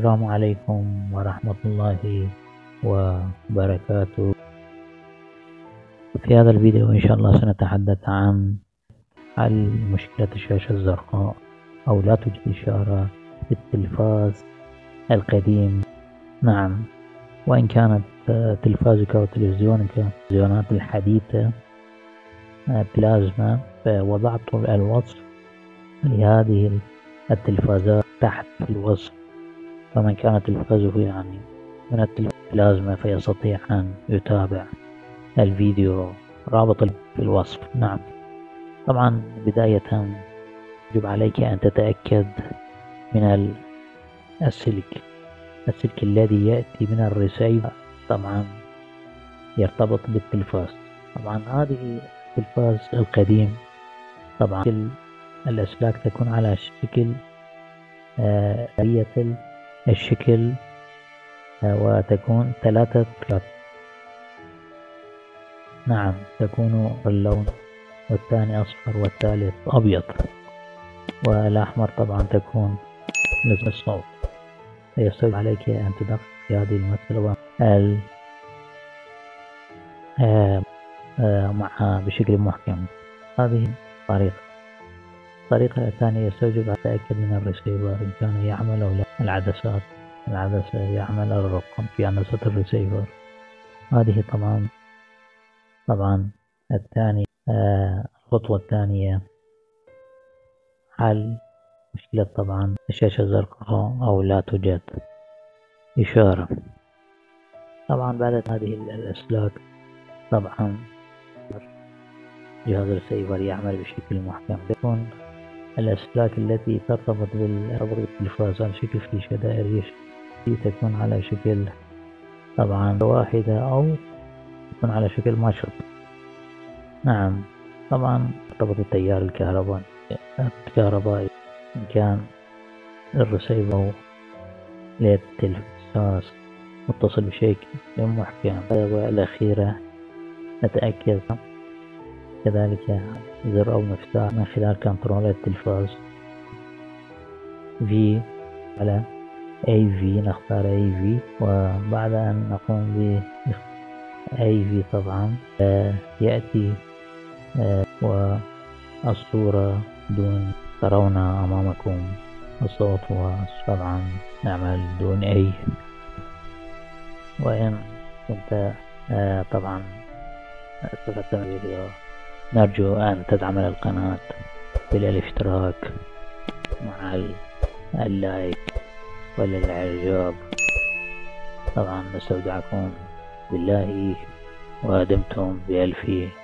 السلام عليكم ورحمة الله وبركاته. في هذا الفيديو إن شاء الله سنتحدث عن حل مشكلة الشاشة الزرقاء أو لا توجد إشارة في التلفاز القديم. نعم، وإن كانت تلفازك وتلفزيونك التلفزيونات الحديثة بلازما، فوضعت الوصف لهذه التلفازات تحت الوصف، فمن كان تلفازه من البلازما فيستطيع أن يتابع الفيديو، رابط في الوصف. نعم، طبعا بداية يجب عليك أن تتأكد من السلك الذي يأتي من الريسيفر، طبعا يرتبط بالتلفاز. طبعا هذه التلفاز القديم، طبعا الأسلاك تكون على شكل الشكل وتكون 3 أسلاك. نعم، تكون اللون، والثاني أصفر والثالث أبيض، والأحمر طبعا تكون نسبة الصوت. فيستوجب عليك أن تدقق في هذه المسألة معها بشكل محكم. هذه طريقة. الطريقة الثانية يستوجب أن تتأكد من الريسيفر إن كان يعمل أو لا. العدسة يعمل الرقم في عدسة الريسيفر. هذه طبعا الخطوة الثانية حل مشكلة طبعا الشاشة الزرقاء أو لا توجد إشارة. طبعا بعد هذه الأسلاك، طبعا جهاز الريسيفر يعمل بشكل محكم. تكون الأسلاك التي ترتبط بالتلفاز على شكل فيشة دائرية، تكون على شكل طبعا واحدة أو تكون على شكل مشط. نعم، طبعا ترتبط التيار الكهربائي إن كان الريسيفر للتلفاز متصل بشكل محكم. والأخيرة نتأكد كذلك زر أو مفتاح من خلال كنترول التلفاز في على AV، نختار AV، وبعد أن نقوم ب AV طبعا يأتي والصورة دون، ترون أمامكم الصوت، وطبعا نعمل دون أي. وإن كنت طبعا استفدت من الفيديو، نرجو أن تدعمنا القناة بالاشتراك مع اللايك والإعجاب. طبعا نستودعكم بالله ودمتم بألف